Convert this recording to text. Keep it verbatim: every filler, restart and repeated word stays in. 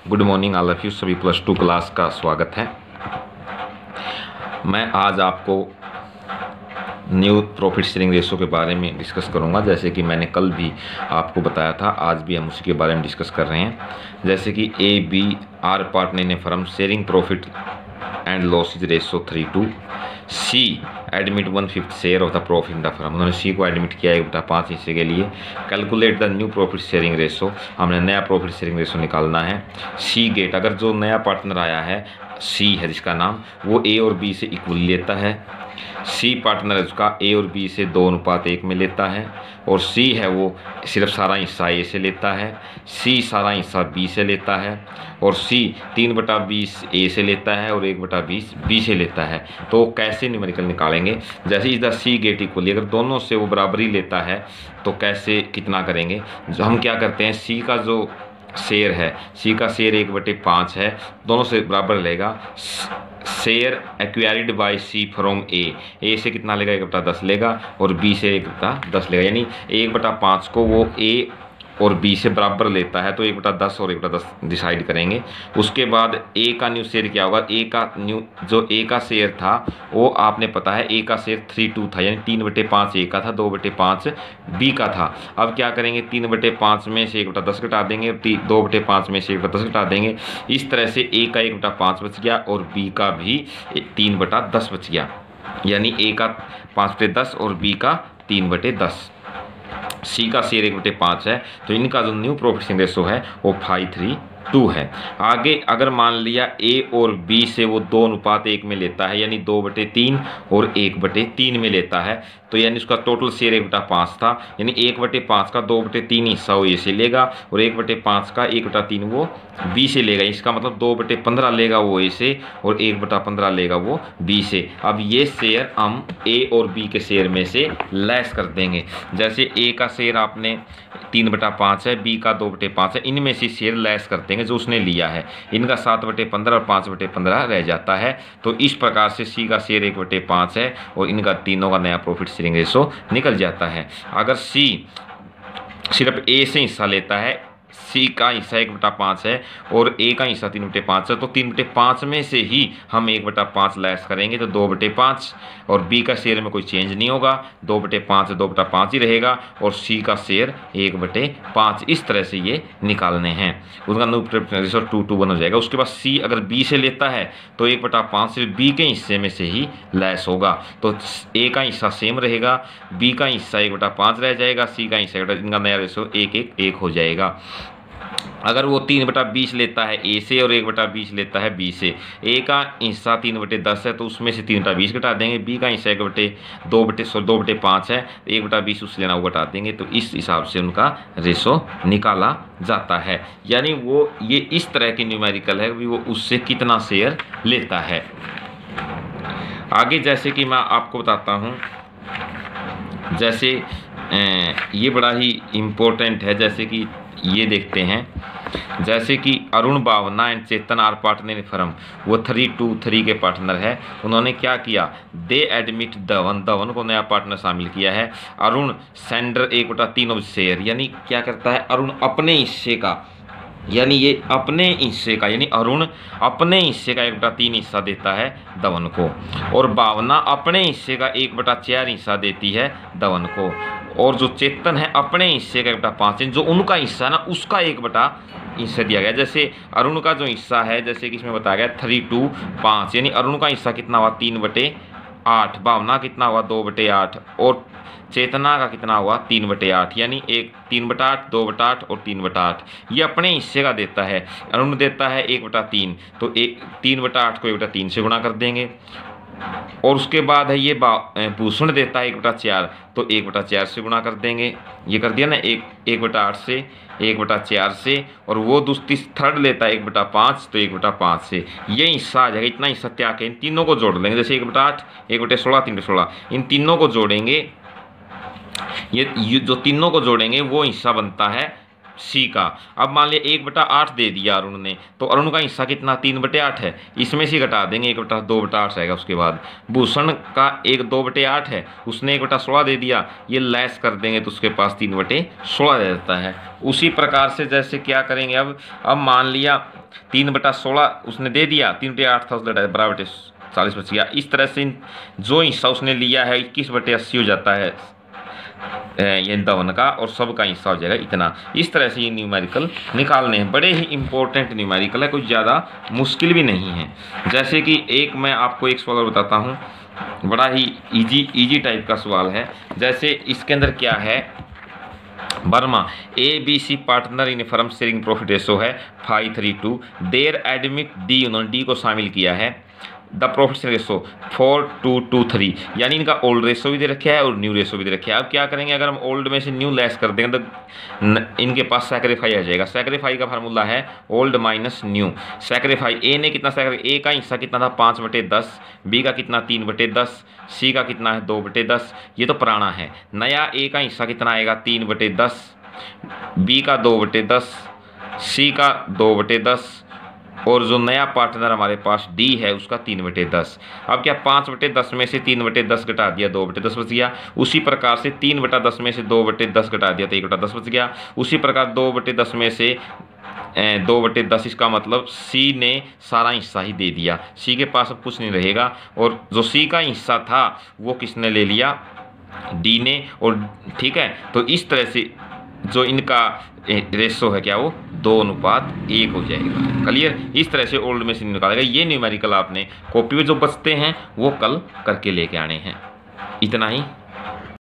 Good morning all of you, सभी plus two class का स्वागत है। मैं आज आपको न्यू प्रॉफिट शेयरिंग रेशो के बारे में डिस्कस करूंगा। जैसे कि मैंने कल भी आपको बताया था, आज भी हम उसी के बारे में डिस्कस कर रहे हैं। जैसे कि A B R partner in a firm sharing profit and losses ratio three two, C admit one fifth share of the profit in the firm. उन्होंने सी को एडमिट किया एक बटा पाँच हिस्से के लिए। Calculate the new profit sharing ratio, हमने नया प्रॉफिट शेयरिंग रेशो निकालना है। सी गेट, अगर जो नया पार्टनर आया है सी है जिसका नाम, वो ए और बी से इक्वल लेता है। सी पार्टनर है उसका ए और बी से दो अनुपात एक में लेता है। और सी है वो सिर्फ सारा हिस्सा ए से लेता है, सी सारा हिस्सा बी से लेता है, और सी तीन बटा बीस ए से लेता है और एक बटा बीस बी से लेता है। तो कैसे न्यूमेरिकल निकालेंगे? जैसे इस द सी गेट इक्वली, अगर दोनों से वो बराबरी लेता है तो कैसे कितना करेंगे? जो हम क्या करते हैं, सी का जो शेयर है, सी का शेयर एक बटे पाँच है, दोनों से बराबर लेगा। Share acquired by C from A, A से कितना लेगा? एक बटा दस लेगा, और बी से एक बटा दस लेगा। यानी एक बटा पाँच को वो ए और बी से बराबर लेता है, तो एक बटा दस और एक बटा दस डिसाइड करेंगे। उसके बाद ए का न्यू शेयर क्या होगा? ए का न्यू जो ए का शेयर था वो आपने पता है ए का शेयर थ्री टू था, यानी तीन बटे पाँच ए का था, दो बटे पाँच बी का था। अब क्या करेंगे? तीन बटे पाँच में से एक बटा दस घटा देंगे, दो बटे पाँच में से एक बटा दस घटा देंगे। इस तरह से ए का एक बटा पाँच बच गया और बी का भी तीन बटा दस बच गया। यानी ए का पाँच बटे दस और बी का तीन बटे दस। सी का शेयर एक बटे पाँच है, तो इनका जो न्यू प्रॉफिट शेयरिंग रेशो है वो फाइव थ्री टू है। आगे अगर मान लिया ए और बी से वो दो अनुपात एक में लेता है, यानी दो बटे तीन और एक बटे तीन में लेता है, तो यानी उसका टोटल शेयर एक बटा पाँच था, यानी एक बटे पाँच का दो बटे तीन हिस्सा वो ए से लेगा और एक बटे पाँच का एक बटा तीन वो बी से लेगा। इसका मतलब दो बटे पंद्रह लेगा वो ए से और एक बटा पंद्रह लेगा वो बी से। अब ये शेयर हम ए और बी के शेयर में से लेस कर देंगे। जैसे ए का शेयर आपने तीन बटा पाँच है, बी का दो बटे पाँच है, इनमें से शेयर लेस कर देंगे जो उसने लिया है। इनका सात बटे पंद्रह और पाँच बटे पंद्रह रह जाता है। तो इस प्रकार से सी का शेयर एक बटे पाँच है और इनका तीनों का नया प्रॉफिट शेयरिंग रेशो निकल जाता है। अगर सी सिर्फ ए से हिस्सा लेता है, सी का हिस्सा एक बटा पाँच है और ए का हिस्सा तीन बटे पाँच है, तो तीन बटे पाँच में से ही हम एक बटा पाँच लेस करेंगे, तो दो बटे पाँच, और बी का शेयर में कोई चेंज नहीं होगा, दो बटे पाँच दो बटा पाँच ही रहेगा, और सी का शेयर एक बटे पाँच। इस तरह से ये निकालने हैं। उनका new profit ratio two two one हो जाएगा। उसके बाद सी अगर बी से लेता है तो एक बटा पाँच सिर्फ बी के हिस्से में से ही लेस होगा, तो ए का हिस्सा सेम रहेगा, बी का हिस्सा एक बटा पाँच रह जाएगा, सी का हिस्सा, इनका नया रेशो एक एक एक हो जाएगा। अगर वो तीन बटा बीस लेता है ए से और एक बटा बीस लेता है बी से, ए का हिस्सा तीन बटे दस है तो उसमें से तीन बटा बीस घटा देंगे, बी का हिस्सा एक बटे दो बटे सौ दो बटे पाँच है, एक बटा बीस उससे लेना वो घटा देंगे। तो इस हिसाब से उनका रेशो निकाला जाता है। यानी वो ये इस तरह की न्यूमेरिकल है कि वो उससे कितना शेयर लेता है। आगे जैसे कि मैं आपको बताता हूँ, जैसे ये बड़ा ही इम्पोर्टेंट है। जैसे कि ये देखते हैं, जैसे कि Arun Bhavna and Chetan are partner in firm, वो थ्री टू थ्री के पार्टनर है। उन्होंने क्या किया? दे एडमिट धवन, धवन को नया पार्टनर शामिल किया है। अरुण सेंडर एक बटा तीन ऑफ शेयर, यानी क्या करता है? अरुण अपने हिस्से का, यानी ये अपने हिस्से का, यानी अरुण अपने हिस्से का एक बटा तीन हिस्सा देता है धवन को, और भावना अपने हिस्से का एक बटा चार हिस्सा देती है धवन को, और जो चेतन है अपने हिस्से का एक बटा पाँच, जो उनका हिस्सा ना उसका एक बटा हिस्सा दिया गया। जैसे अरुण का जो हिस्सा है, जैसे कि इसमें बताया गया थ्री टू पाँच, यानी अरुण का हिस्सा कितना हुआ? तीन बटे आठ, भावना कितना हुआ? दो बटे आठ, और चेतना का कितना हुआ? तीन बटे आठ, यानी एक तीन बटा आठ, दो बटा आठ और तीन बटा आठ। ये अपने हिस्से का देता है। अरुण देता है एक बटा तीन, तो एक तीन बटा आठ को एक बटा तीन से गुणा कर देंगे। और उसके बाद है ये भूषण देता है एक बटा चार, तो एक बटा चार से गुणा कर देंगे। ये कर दिया ना, एक एक बटा आठ से, एक बटा चार से, और वो दूसरी थर्ड लेता है एक बटा पाँच, तो एक बटा पाँच से ये हिस्सा आ जाएगा। इतना हिस्सा त्याग के इन तीनों को जोड़ लेंगे। जैसे एक बटा आठ, एक बटे सोलह, तीन बटे सोलह, इन तीनों को जोड़ेंगे। ये जो तीनों को जोड़ेंगे वो हिस्सा बनता है सी का। अब मान लिया एक बटा आठ दे दिया अरुण ने, तो अरुण का हिस्सा कितना? तीन बटे आठ है, इसमें से घटा देंगे, एक बटा दो बटा आठ रहेगा। उसके बाद भूषण का एक दो बटे आठ है, उसने एक बटा सोलह दे दिया, ये लेस कर देंगे तो उसके पास तीन बटे सोलह रह जाता है। उसी प्रकार से जैसे क्या करेंगे, अब अब मान लिया तीन बटा सोलह उसने दे दिया, तीन बटे आठ था, उस बराबर चालीस बच गया। इस तरह से जो हिस्सा उसने लिया है इक्कीस बटे अस्सी हो जाता है ये दवन का, और सबका हिस्सा हो जाएगा इतना। इस तरह से ये न्यूमेरिकल निकालने हैं। बड़े ही इंपॉर्टेंट न्यूमेरिकल है, कुछ ज़्यादा मुश्किल भी नहीं है। जैसे कि एक मैं आपको एक सवाल बताता हूँ, बड़ा ही इजी इजी टाइप का सवाल है। जैसे इसके अंदर क्या है, Verma A B C partner in firm sharing profit ratio है five three two, there admit D, उन्होंने डी को शामिल किया है, the profit sharing ratio four two two three, यानी इनका ओल्ड रेशो भी दे रखा है और न्यू रेशो भी दे रखा है। अब क्या करेंगे, अगर हम ओल्ड में से न्यू लेस कर देंगे तो इनके पास सैक्रिफाई आ जाएगा। सैक्रिफाई का फार्मूला है old minus new. Sacrifice A ने कितना सैक्रिफाई, ए का हिस्सा कितना था पाँच बटे दस, बी का कितना तीन बटे दस, सी का कितना है दो बटे दस, ये तो पुराना है। नया ए का हिस्सा कितना आएगा तीन बटे दस, बी का दो बटे दस, सी का दो बटे दस, और जो नया पार्टनर हमारे पास डी है उसका तीन बटे दस। अब क्या पाँच बटे दस में से तीन बटे दस घटा दिया, दो बटे दस बच गया। उसी प्रकार से तीन बटा दस में से दो बटे दस घटा दिया तो एक बटा दस बच गया। उसी प्रकार दो बटे दस में से दो बटे दस, इसका मतलब सी ने सारा हिस्सा ही दे दिया, सी के पास अब कुछ नहीं रहेगा। और जो सी का हिस्सा था वो किसने ले लिया, डी ने। और ठीक है, तो इस तरह से जो इनका रेशो है क्या, वो दो अनुपात एक हो जाएगा। क्लियर, इस तरह से ओल्ड में से निकालेगा। ये न्यूमेरिकल आपने कॉपी में जो बचते हैं वो कल करके लेके आने हैं। इतना ही।